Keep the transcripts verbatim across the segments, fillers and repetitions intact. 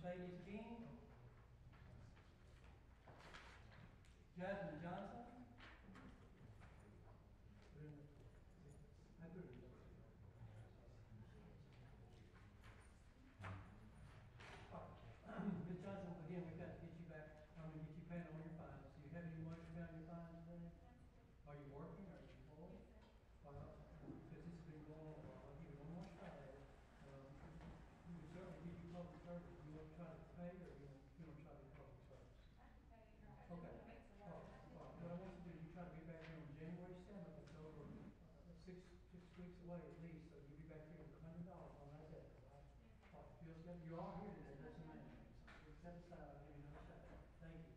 Mercedes King. Jasmine Johnson. I put it in. Miz Johnson, again, we've got to get you back, I'm gonna get you paid on your fines. Do you have any money to pay on your fines today? Are you working, are you employed? Well, because this has been going on a while, I'll give you one more shot at it. Um, we would certainly give you public service. You want to try to pay, or you want, you want to try to get public service? Okay. All right. Well, what I want you to do, you try to be back here on January seventh, it's over, uh, six, six weeks away at least, so you'll be back here with a hundred dollars on that day, all right? All right, feels good, you are here today, doesn't matter. We'll set aside, I'll give you another shot. Thank you.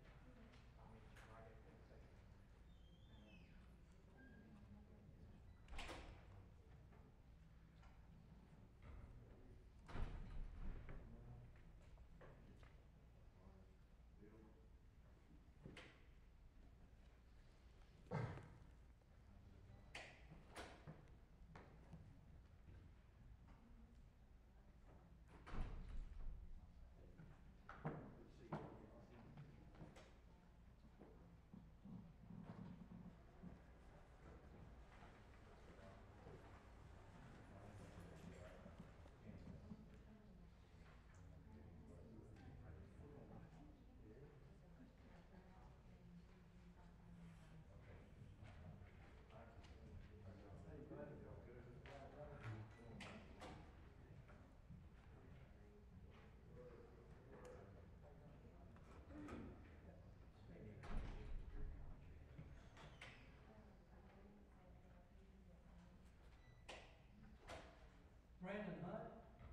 Brandon Hunt.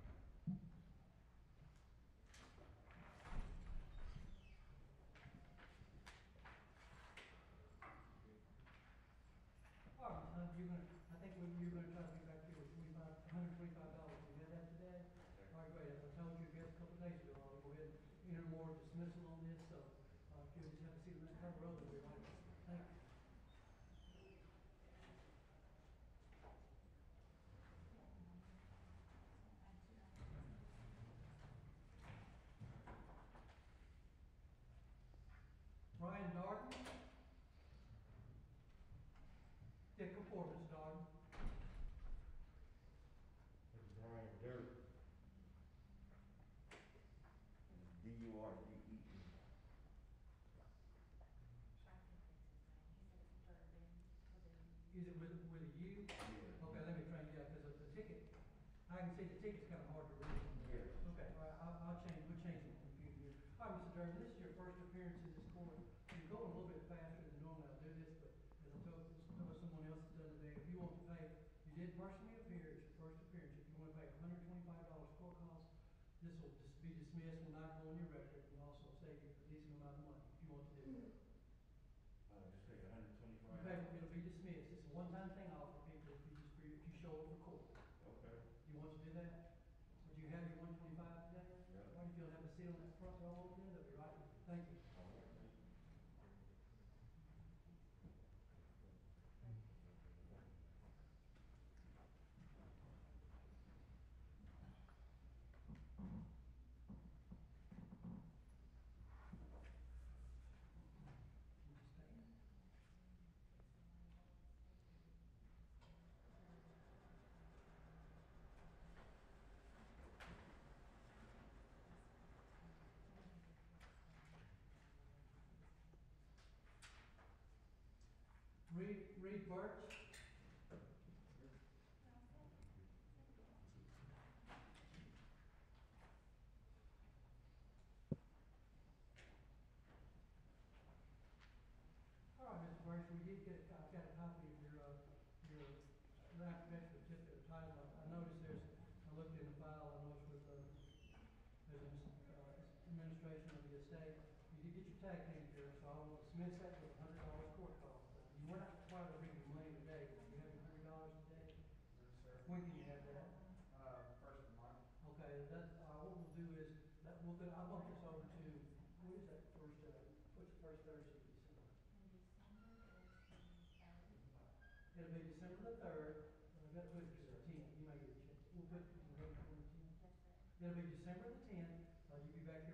All right, Hunt, you're gonna, I think we, you're gonna try to be back here with twenty-five, one hundred twenty-five dollars. You had that today? All right, great. As I told you, I guess, a couple of days ago, I'll go ahead and enter more dismissal on this, so, uh, if you'll just have a seat on that cover road, we'll be right. Thank you. Brian Darden. Dick Performance, Darden. Brian Dirt. D U R D E E. Is it with, with a U? Yeah. Okay, let me try, yeah, because of the ticket, I can see the ticket's kind of hard to read. Yes. Okay, all right, I'll, I'll change, we'll change the computer here. All right, Mister Durden, this is your first appearance in this court. You're going a little bit faster than normally I'll do this, but as I told, told someone else the other day, if you want to pay, you did personally appear, it's your first appearance. If you want to pay one hundred twenty-five dollars court costs, this will just be dismissed, will not go on your record, and also save you a decent amount of money, if you want to do that. Uh, just pay one hundred twenty-five. Okay, it'll be dismissed. It's a one-time thing off for people if you just, if you show up for court. Okay. You want to do that? Would you have your one twenty-five today? Yeah. Why do you feel have a seat on that front row over there? That'll be right with you. Thank you. Would you stand? Reed, Reed Birch. All right, Mister Birch, we did get, I've got a copy of your, uh, your application certificate of title. I I noticed there's, I looked in the file, I noticed with, uh, there's an, uh, administration of the estate. You did get your tag taken care of, so I will dismiss that with a hundred dollars court cost. You were not required to bring your money today, but you have a hundred dollars today? Yes, sir. When can you have that? Uh, first of the month. Okay, that, uh, what we'll do is, that we'll, go- I'll bump this over to, what is that first, uh, what's the first Thursday of December? It'll be December the third, uh, that's what it's the tenth, you may get a check, we'll put it in the tenth. It'll be December the tenth, uh, you'll be back here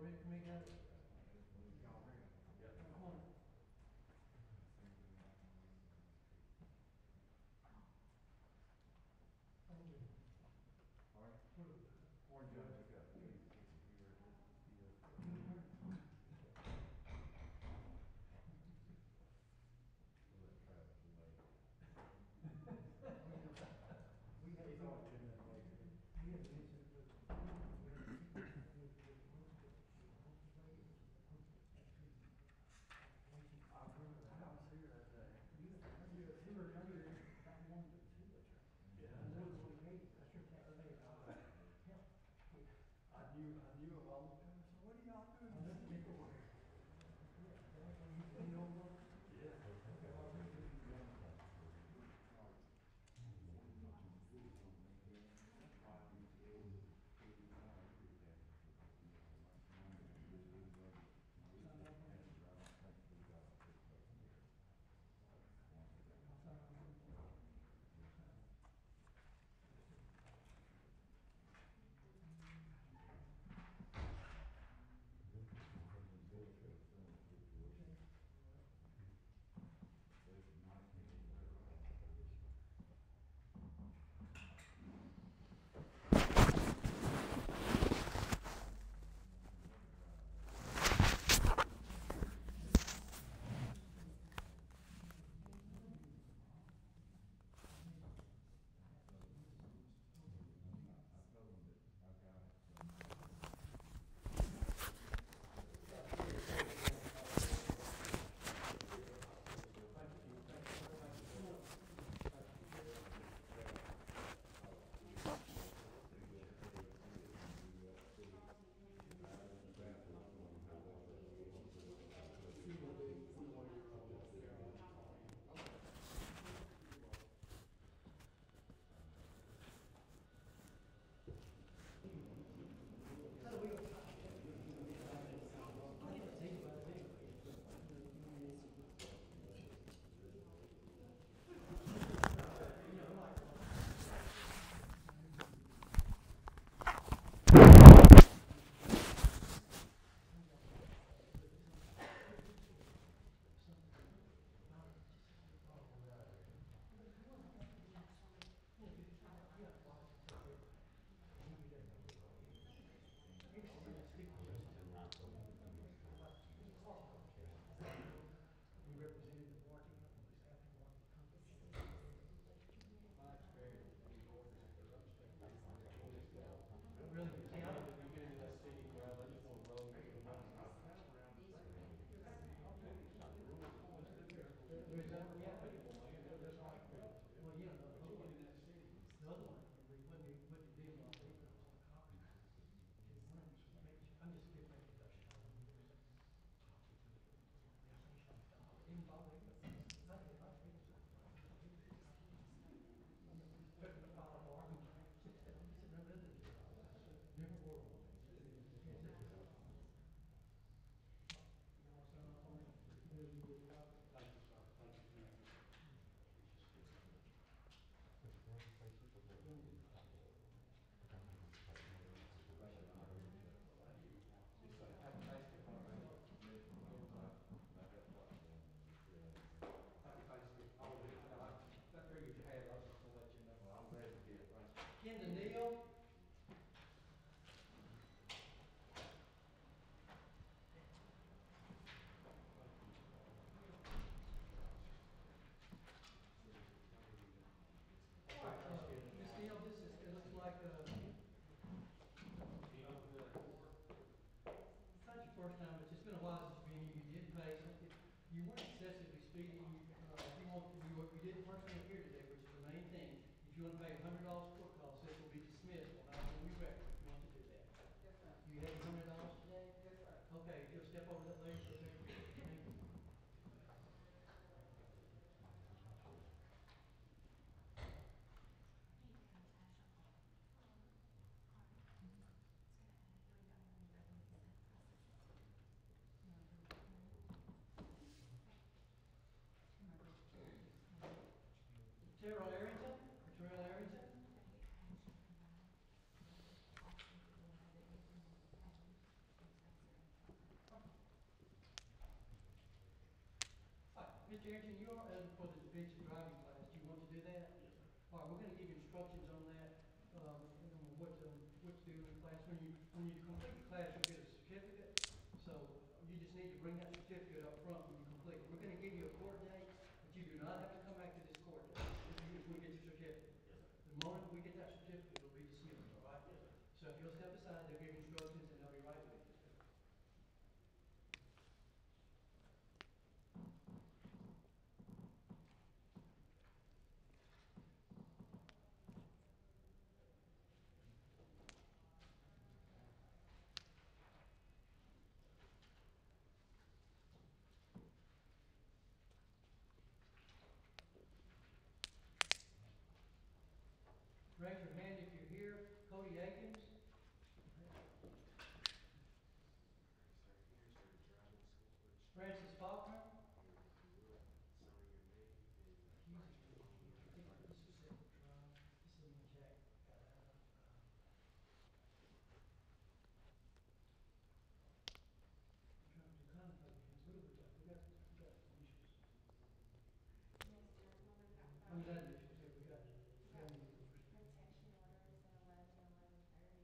ready for me, guys? Y'all ready? Yep. Come on. Pardon? Morning, John, pick up. He, he, he read it. He, uh, we'll let Travis delay it. We had thought to that later. He has an answer to I remember that. I was here that day. You were here, you were here about one to two, that's right. Yeah. And then when we made it, that's your tax day, uh, help. I knew, I knew of all the time. So what are y'all doing? I know, nickel wire. Yeah, that's when you, you know what? Yeah. Okay, well, we do. We represented the warranty company, this aftermarket company. My experience with these orders is upstate New York. Really, see, I, You get into that city where they just want to roll with the money. there's, uh, yeah, that's right. Well, you know, the But you other get one, in that city. the other one, when we, when we, when the deal on paper, it was on the copper. I'm just giving an introduction. Even Bob Ringo, I did, I did. Took the file bar, sitting around the other. Different world. Yes, it is. You want to sign off on it? Will you get a copy? Thank you, sir. Thank you, Commissioner. Happy Thanksgiving, man. Happy Thanksgiving. I was just, I, I figured you had it. I was just gonna let you know. Well, I'm glad you did, thank you. Ken to Neil. All right, uh, Miss Neil, this is, it looks like, uh, it's not your first time, but it's been a while since you've been here. You did pay, so if you weren't excessively speeding, you, uh, if you want, you, were- you did personally here today, which is the main thing. If you wanna pay a hundred dollars court cost, this will be dismissed on our own record if you want to do that. Yes, sir. Do you have a hundred dollars today? Yes, sir. Okay, if you'll step over that ledge right there. Thank you. Terrell Arrington, or Terrell Arrington? Mister Harrington, you are eligible for the defensive driving class. Do you want to do that? Yes, sir. All right, we're gonna give you instructions on that, um, and on what to, what to do in the class. When you, when you complete the class, you'll get a certificate. So you just need to bring that certificate up front when you complete it. We're gonna give you a court date, but you do not have to come back to this court date. You just wanna get your certificate. Yes, sir. The moment we get that certificate, it'll be dismissed, all right? Yes, sir. So if you'll step aside, they'll give instructions and they'll be right with you. Raise your hand if you're here. Cody Akins. Francis Faulkner. I'm glad that you said we got, we got any numbers. Protection orders at eleven and eleven thirty.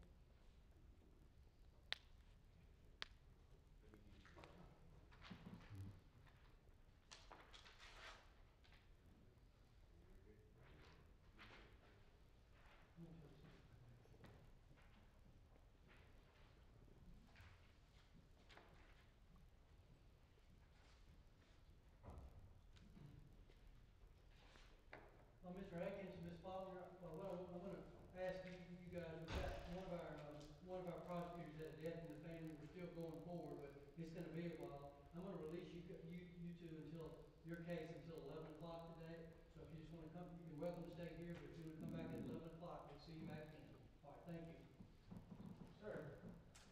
Well, Mister Atkins, Miz Faulkner, well, what I, I wanna ask you, you guys, we've got one of our, um, one of our prosecutors had a death in the family, we're still going forward, but it's gonna be a while. I'm gonna release you, you, you two until, your case until eleven o'clock today, so if you just wanna come, you're welcome to stay here, but if you wanna come back at eleven o'clock, we'll see you back then. All right, thank you. Sir.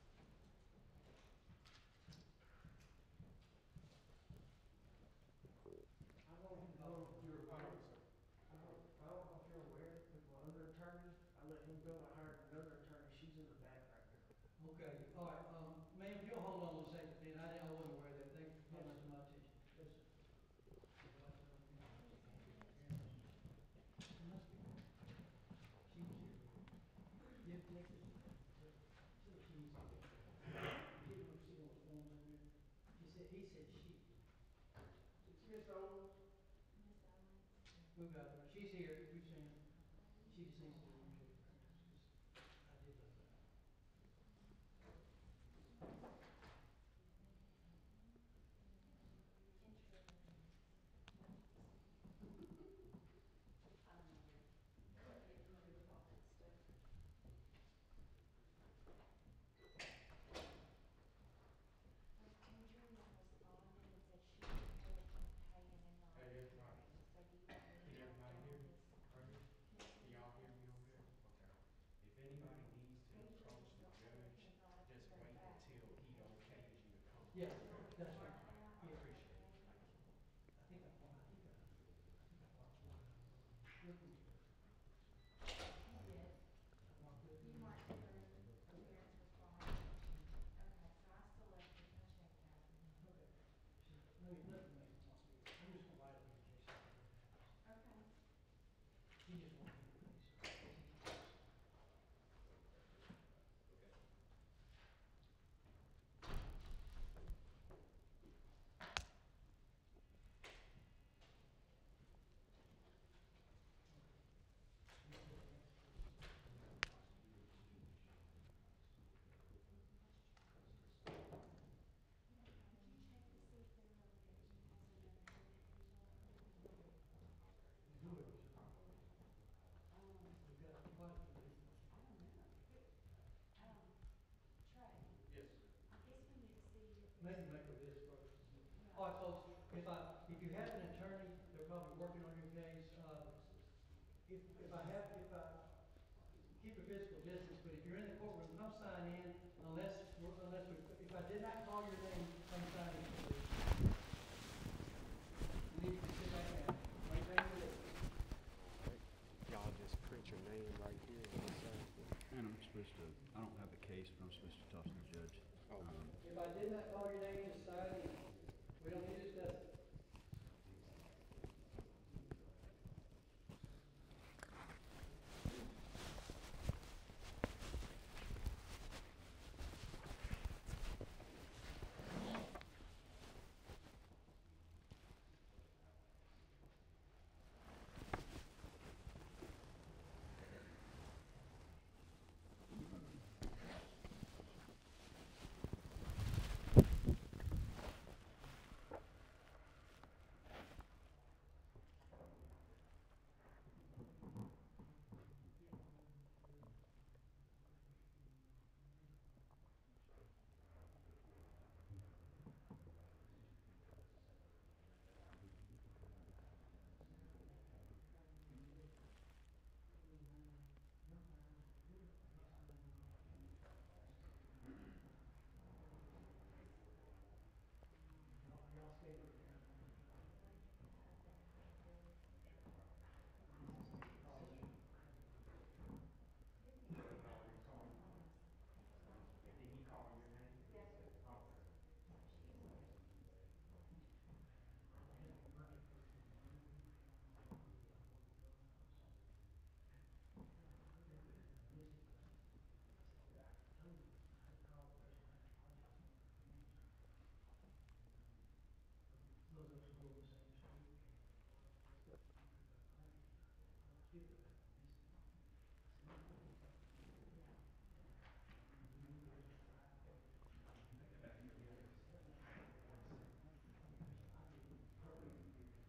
I don't know if you're aware, I don't, I don't know if you're aware, but my other attorney, I let him go, I hired another attorney, she's in the back right now. Okay, all right, um, ma'am, if you'll hold on one second, then, I, I wasn't aware of that, thank you for bringing that to my attention. Yes, sir. She was here. Yeah, next to she, she was here. She was sitting on the forms in there. She said, he said she. It's Miss Owens. Miss Owens. We've got her, she's here, we've seen her. She just needs to be removed. I did let her. Hey, everybody. Can everybody hear me? Right here? Can y'all hear me over there? Okay. If anybody needs to approach the judge, just wait until he okays you to come. Yeah, that's right. I I Yeah. appreciate it. Thank you. I think I, I think I, I think I marked one. Look who's here. You did. I marked it. You marked the appearance required. Okay, so I still left it, I checked that. Okay. She, let me, let me make it mark it. I'm just gonna write it in case something happens. Okay. She just won't hear me, so. Could you check to see if there are, if he has another individual? Who else? Um, We've got quite a few. I don't know. Um, Trey, Yes, sir. I guess we need to see if there's. Maybe make a list first. All right, folks, if I, if you have an attorney, they're probably working on your case, uh, if, if I have, if I, keep a physical distance, but if you're in the courtroom, come sign in, unless, unless, we if I did not call your name, come sign in. please. You need to sit back down, maintain your distance. Y'all just print your name right here on the side. And I'm supposed to, I don't have the case, but I'm supposed to talk to the judge. Oh. Um, If I did not call your name, just sign in. We don't need to discuss it.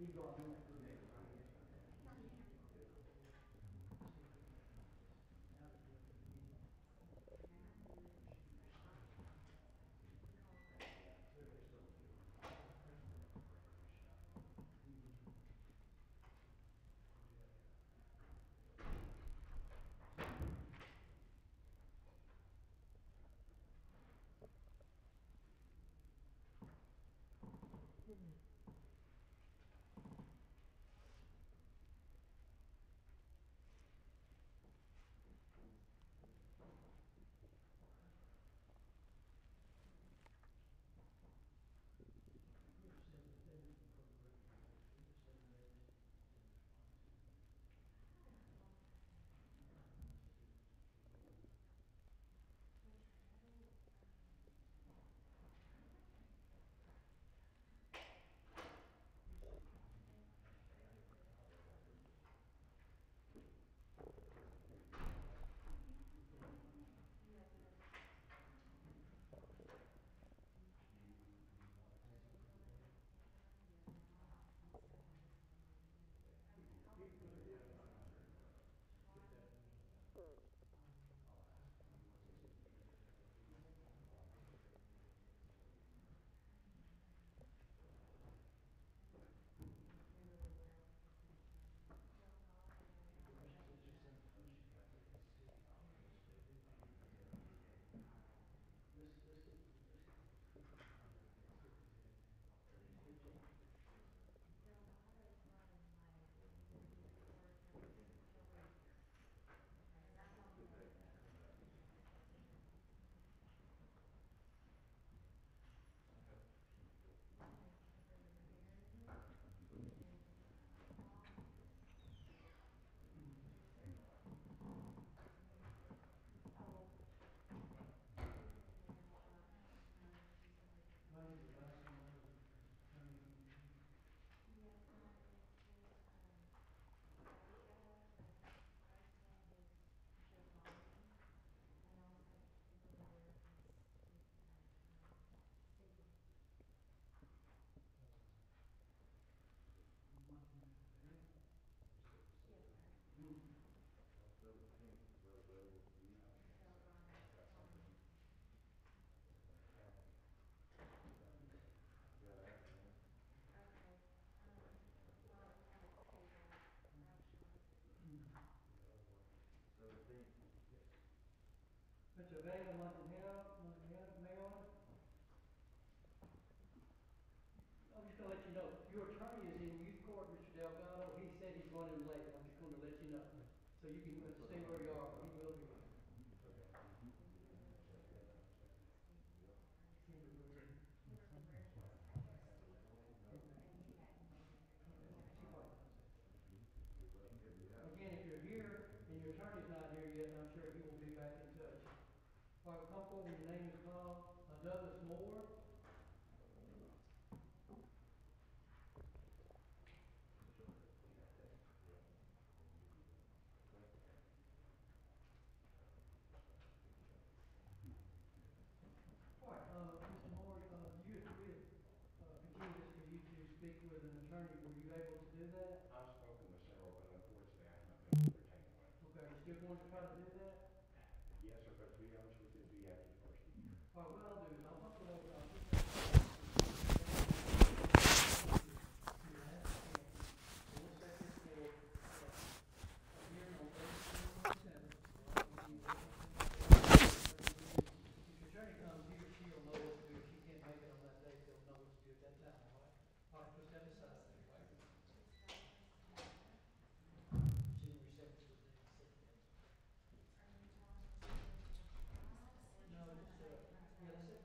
He got home for me, right? Monday, the last one was attorney meeting. Yes, mine is his, um, Aisha, and first name is Giovanni, and also his lawyer is, is that, um, Stephen. Yes, sir. Seventeenth, is that available for you? So Ron, Ron, That afternoon? okay, um, well, we have it tabled, how short is it? Seventeenth? Mister Vega, Montana, Montana, Mayor. I'm just gonna let you know, your attorney is in youth court, Mister Delgado. He said he's running late. I'm just gonna let you know. So you can uh, stay where you are. He will be here. Kimberly. Kimberly Bridges, K S C, and he hadn't been here, he was in She Florida. probably knows. Again, if you're here and your attorney's not here yet, I'm sure he will be back in touch. All right, come forward, your name is called, uh, Douglas Moore. All right, uh, Mister Moore, uh, you had, we had, uh, continued this for you to speak with an attorney. Were you able to do that? I've spoken with several, but unfortunately I haven't been able to retain one. Okay, you still going to try to do that? Yes, sir, but to be honest with you, it'll be after the first of the year. All right, what I'll do is I'll talk it over, I'll put that. You have a chance. We'll set this for, uh, a hearing on Thursday, twenty-seventh. If your attorney comes, he or she will know what to do. If she can't make it on that day, they'll know what to do at that time, all right? All right, put that aside. January seventh was the set date. Are you telling us to do it for July, or No, just it's, gonna uh, run yeah, let's down? set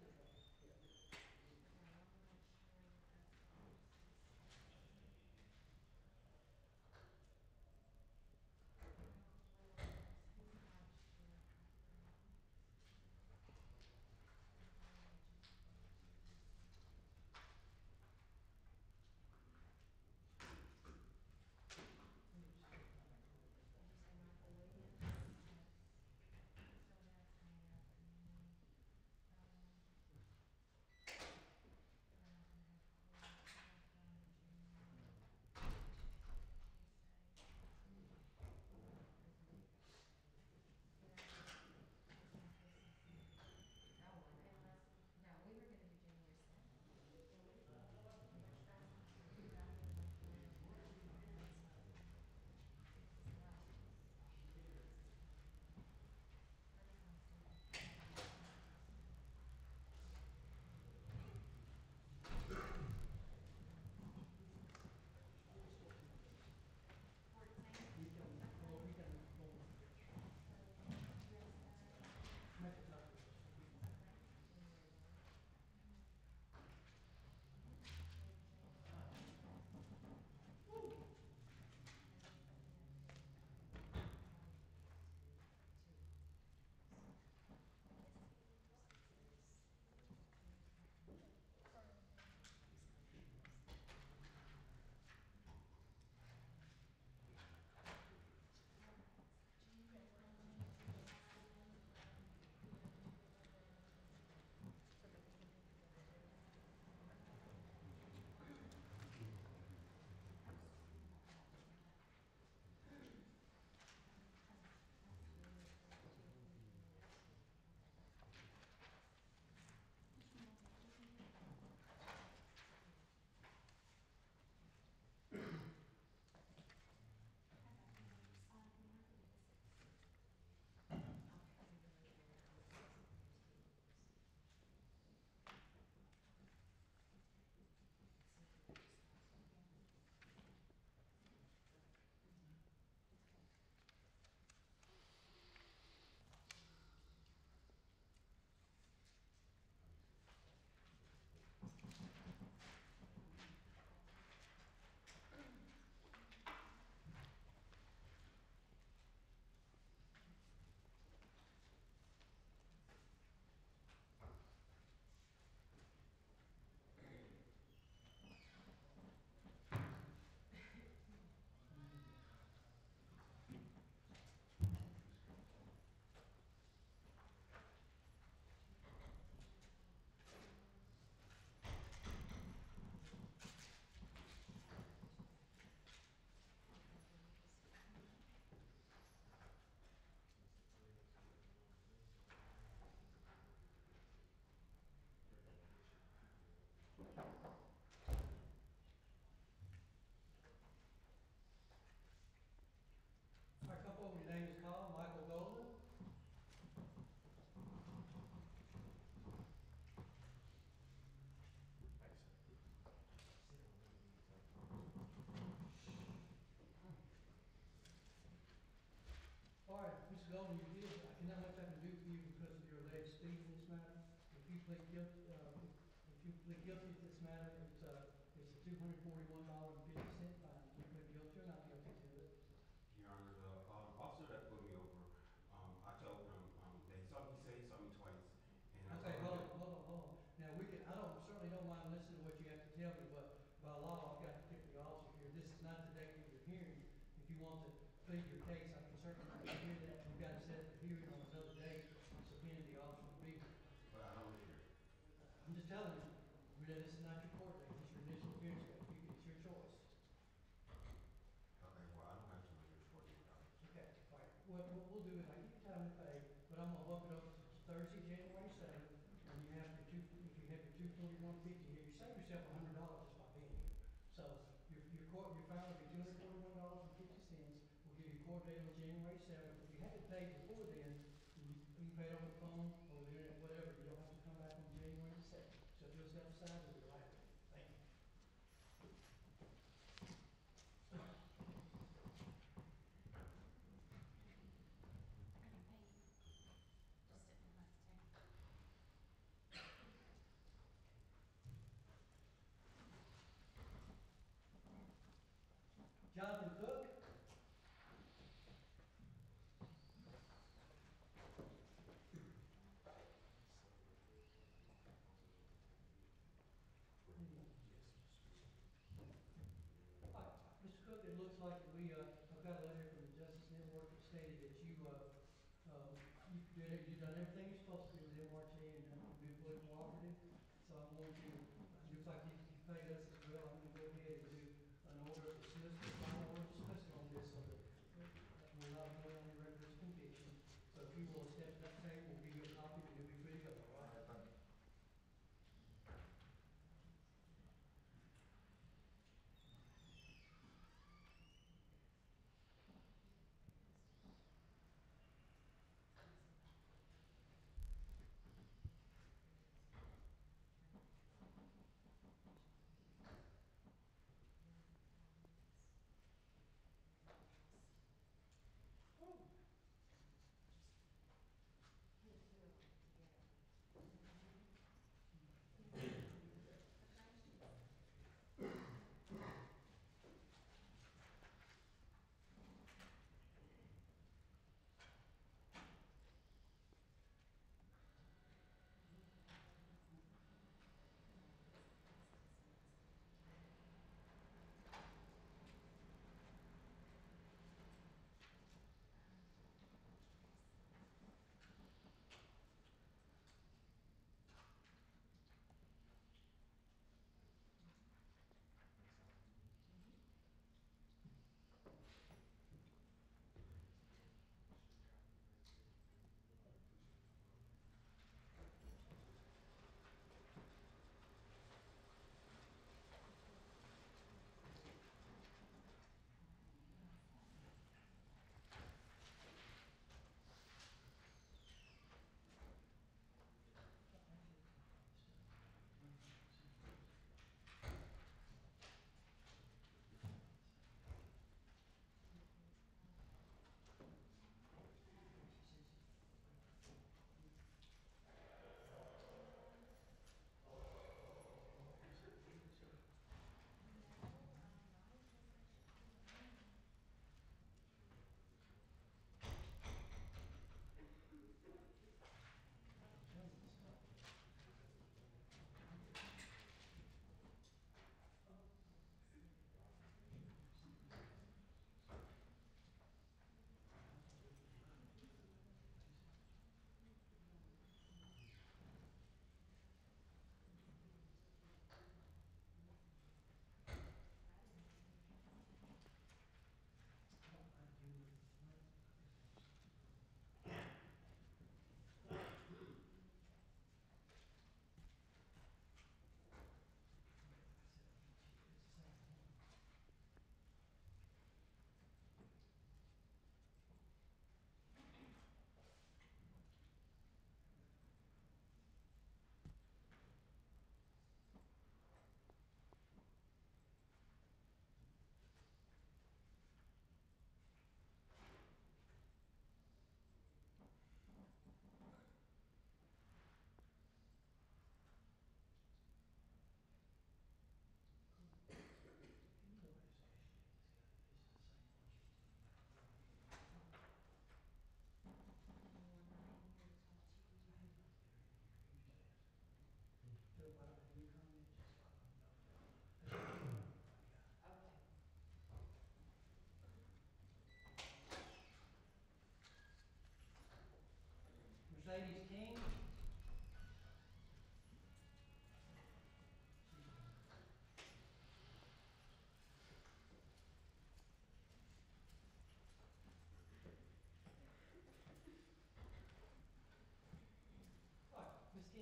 guilty to this matter, it's a, it's a two hundred forty-one dollar and fifty cent fine. You plead guilty or not guilty to it? Your Honor, the, um, officer that pulled me over, um, I told him, um, that he saw me, he said he saw me twice, and I Okay, told hold him on, hold on, hold on. Now, we can, I don't, certainly don't mind listening to what you have to tell me, but by law, I've got to pick the officer here. This is not the date for your hearing. If you want to plead your case, I can certainly hear that. We've got to set the hearing on another date, subpoena the officer to be here. but I don't live here. I'm just telling you, that this is not your court date, it's your initial appearance date. You can, it's your choice. Okay, well, I don't have too much for you, Your Honor. Okay, all right. What, what we'll do is I give you time to pay, but I'm gonna bump it up to Thursday, January seventh, and you have your two, if you have your two forty-one fifty here, you save yourself a hundred dollars just by being here. So your, your court, your fine will be two hundred forty-one dollars and fifty cents. We'll give you court date on January seventh. If you have it paid before then, you, you can pay it over the phone, over the internet, whatever. You don't have to come back on January the second. So just step aside with your right. Thank you. I can pay you. Just sit in my table. Jonathan Cook. Hi, Mister Cook, it looks like we, uh, I've got a letter from the Justice Network that stated that you, uh, um, you did, it- you've done everything you're supposed to do with M R T and uh, you've been fully cooperative. So I'm going to, it looks like you, you paid us as well. I'm gonna go ahead and do an order of dismissal, final order of dismissal on this, so that uh, we're not going on your record of conviction. So if you will step to that table, we'll give you a copy and you'll be free to go, all right? Thank you.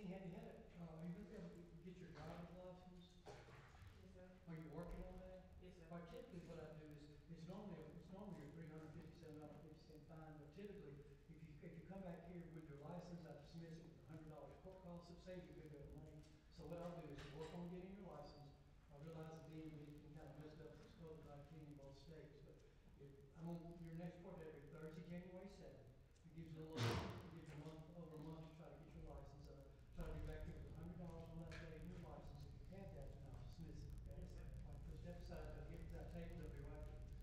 Kenny, have you had it, uh, are you gonna be able to get your driver's license? Yes, sir. Are you working on that? Yes, sir. Or typically what I do is, it's normally, a- it's normally a three hundred fifty-seven dollar fifty cent fine, but typically, if you, if you come back here with your license, I dismiss it with a hundred dollars court costs, it saves you a good bit of money. So what I'll do is work on getting your license. I realize the D M V can kind of messed up the scope of I T in both states, but if, I'm on your next court date will be Thursday, January seventh. It gives you a little, it gives you a month, over a month to try to get your license, uh, try to be back here with a hundred dollars on that day in your license. If you have that, then I'll dismiss it, okay? Yes, sir. All right, put step aside, I'll get to that table, they'll be right with you.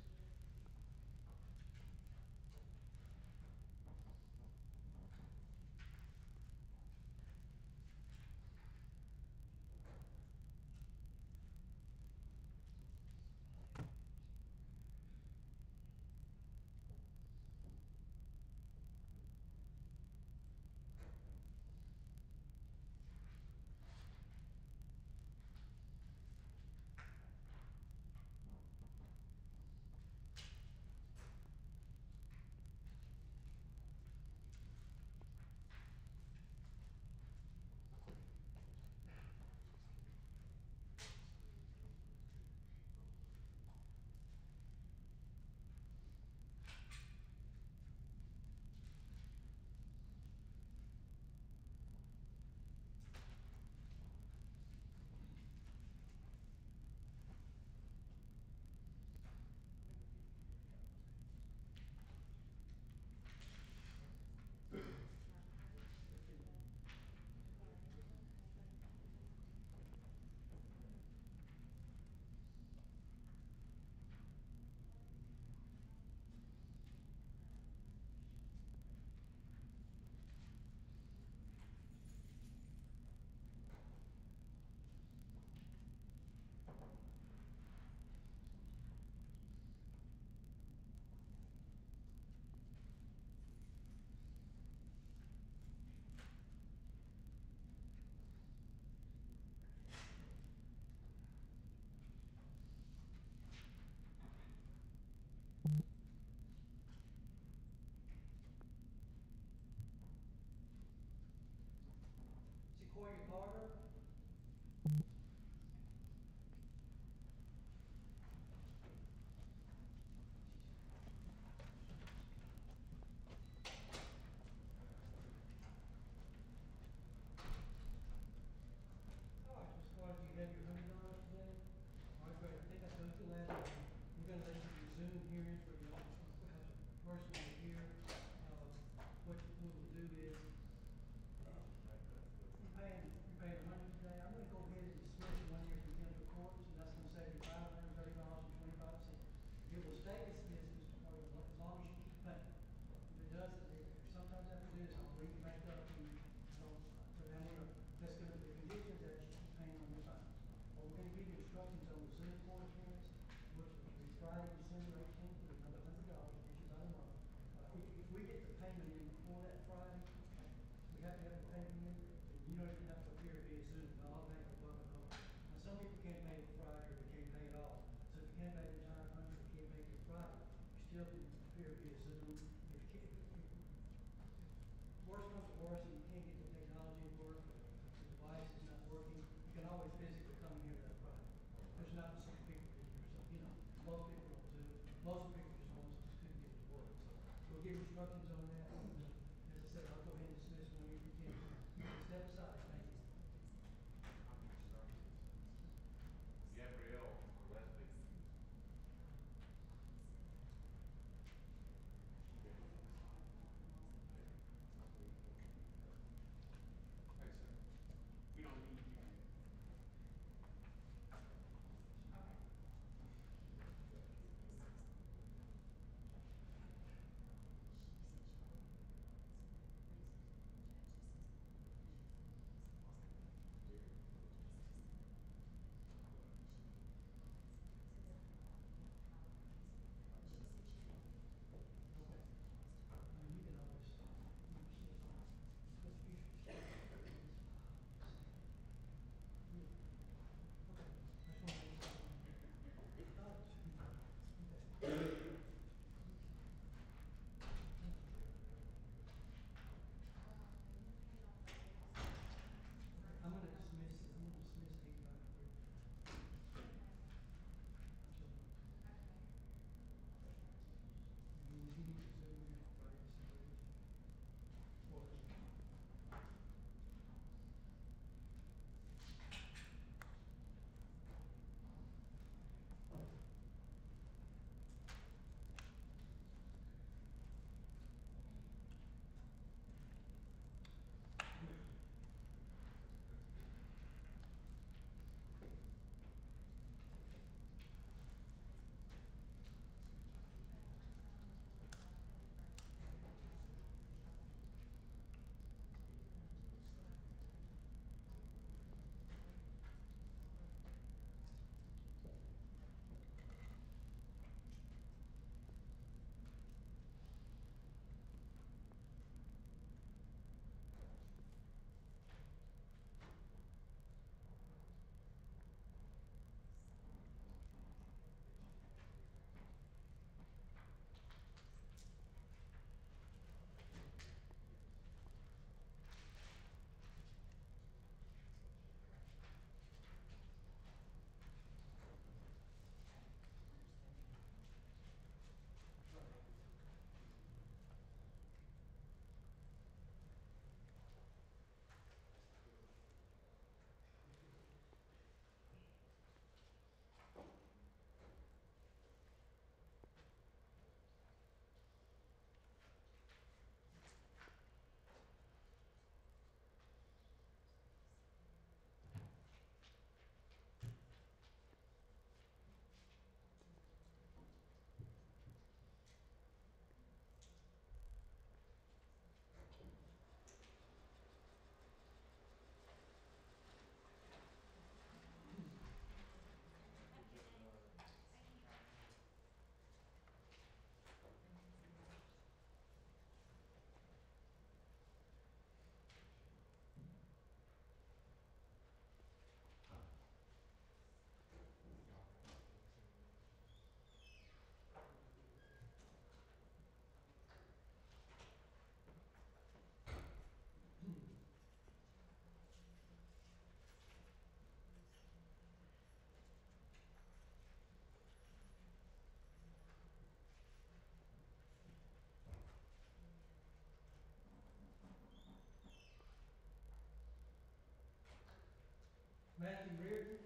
Sequoia Carter. All right, Miz Carter, do you have your hundred dollars today? All right, great, I think I told you last time, we're gonna let you do Zoom hearings where you don't have to personally hear. Uh, what you will do is, uh, you're paying, you're paying a hundred today, I'm gonna go ahead and dismiss one of your contempt of court, and that's gonna save you five hundred and thirty dollars and twenty-five cents. It will stay dismissed, Mister Carter, as lo- as long as you keep paying. If it doesn't, if, if sometimes after this, I'll bring you back up and, you know, so then we're gonna, that's gonna, the condition is that you keep paying on your fines. Well, we're gonna give you instructions on the Zoom court hearings, which will be Friday, December eighteenth, for another hundred dollars, which is out of month. Uh, if, if we get the payment in before that Friday, we have to have the payment in, and you don't even have to appear via Zoom, they'll automatically bump it over. Now, some people can't pay it Friday, or they can't pay it all, so if you can't pay the entire hundred, or can't make it Friday, you still can appear via Zoom. If you can't, if, worst comes to worst, and you can't get the technology to work, or the device is not working, you can always physically come in here that Friday. There's not six people in here, so, you know, most people don't do it. Most people just want, just couldn't get it to work, so we'll give instructions on that. As I said, I'll go ahead and dismiss one of your contempt. Step aside, thank you. Gabrielle or Leslie. Okay, sir. We don't need you. Matthew Reardon.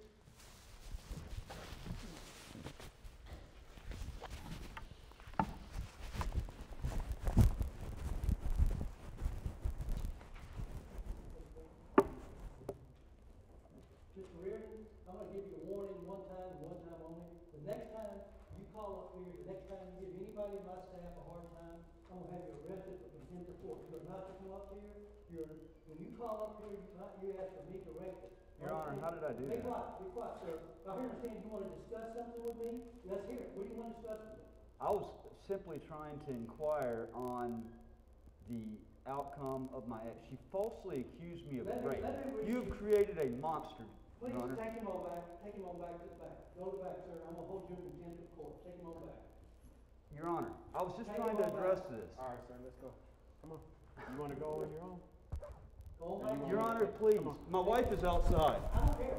Mister Reardon, I'm gonna give you a warning one time and one time only. The next time you call up here, the next time you give anybody in my staff a hard time, I'm gonna have you arrested for contempt of court. You're not to come up here. You're, when you call up here, you not, you ask for me directly. Your Honor, how did I do Be that? quiet, be quiet, sir. I understand you wanna discuss something with me. Let's hear it. What do you wanna discuss with me? I was simply trying to inquire on the outcome of my ex. She falsely accused me of Let me- rape. let me read You've you- created a monster, Please, Your Honor. take him on back. Take him on back to the back. Go to the back, sir. I'm gonna hold you in contempt of court. Take him on back. Your Honor, I was just Take trying him to on address back. this. All right, sir, let's go. Come on. You wanna go on your own? Go on back. Your Honor, please, my wife is outside. I don't care.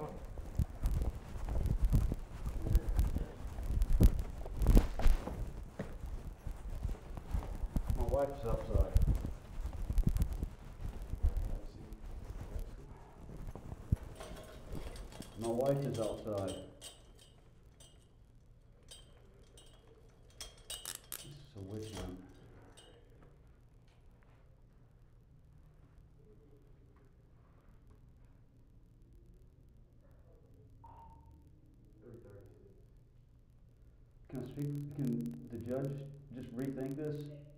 My wife is outside. My wife is outside. This is a witch hunt. Can I speak, can the judge just rethink this?